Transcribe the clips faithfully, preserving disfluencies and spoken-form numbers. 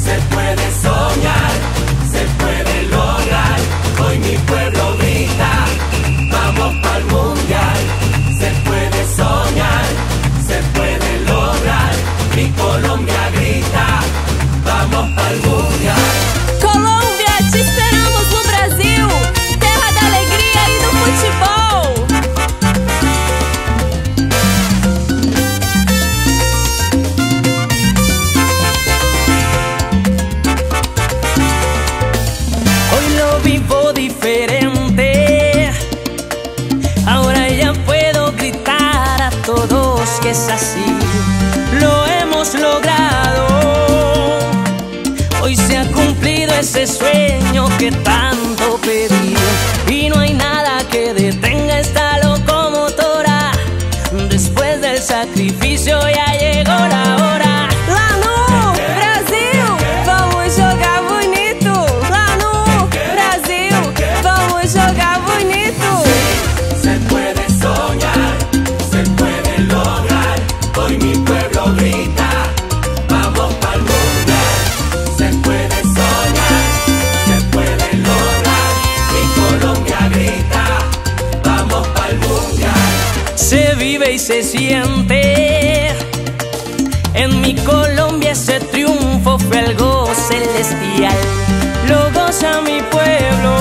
Se puede soñar, se puede lograr. Hoy mi pueblo grita, vamos pa'l mundial. Se puede soñar, se puede lograr. Mi Colombia grita, vamos pa'l mundial. Colômbia, te esperamos no Brasil, terra da alegria e do futebol. Hoy lo vivo diferente, ahora ya puedo gritar a todos que es así. Lo hemos logrado, hoy se ha cumplido ese sueño que tanto pedí. Y no hay nada que detenga esta locomotora. Después del sacrificio ya llegó la hora. Lá no Brasil, vamos jogar bonito. Lá no Brasil, vamos jogar bonito. Se puede soñar, se puede lograr. Hoy mi pueblo grita, vamos pa'l mundial. Se puede soñar, se puede lograr. Mi Colombia grita, vamos pa'l mundial. Se vive y se siente. En mi Colombia ese triunfo fue algo celestial. Lo goza mi pueblo.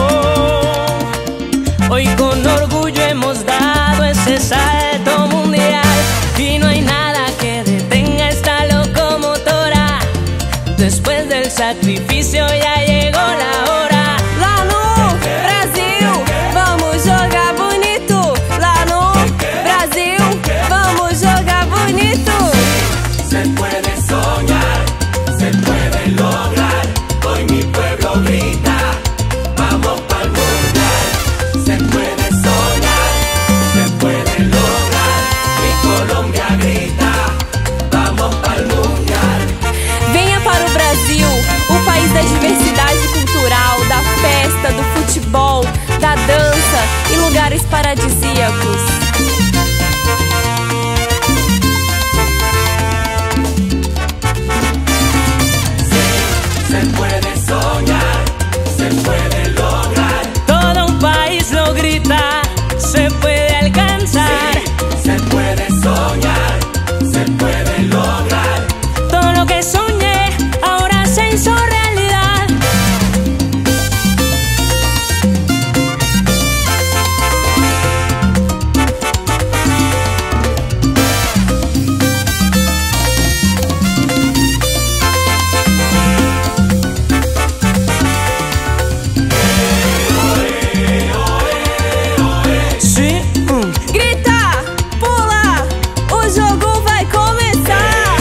Hoy con orgullo hemos dado ese salto mundial. Y no hay nada que detenga esta locomotora. Después del sacrificio ya llegó la hora. Lá no Brasil, vamos jogar bonito. Lá no Brasil, vamos jogar bonito. Se puede soñar, se puede lograr. Hoy mi pueblo grita, vamos pa'l mundial. Se puede soñar, se puede lograr. Mi Colombia grita, vamos pa'l mundial. Venha para o Brasil, o país da diversidade cultural, da festa, do futebol, da dança e lugares paradisíacos. Se puede soñar, se puede lograr. Todo un país lo grita, se puede alcanzar. Se puede soñar, se puede lograr. Todo lo que soñé ahora se hizo realidad. Sí, mm. Grita, pula, o jogo vai começar.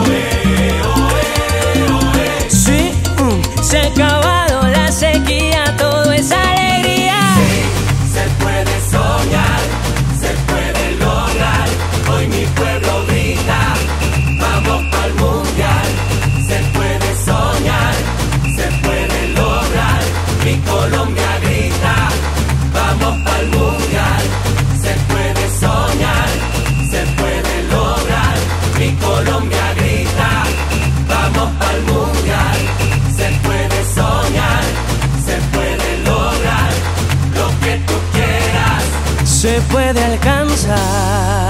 Sí, mm. Se ha acabado la sequía, todo es alegría. Se puede soñar, se puede lograr. Hoy mi pueblo grita, vamos pa'l mundial. Se puede soñar, se puede lograr. Mi Colombia grita, vamos pa'l mundial. Se puede soñar, se puede lograr. Mi Colombia grita, vamos pa'l mundial. Se puede soñar, se puede lograr. Lo que tú quieras. Se puede alcanzar.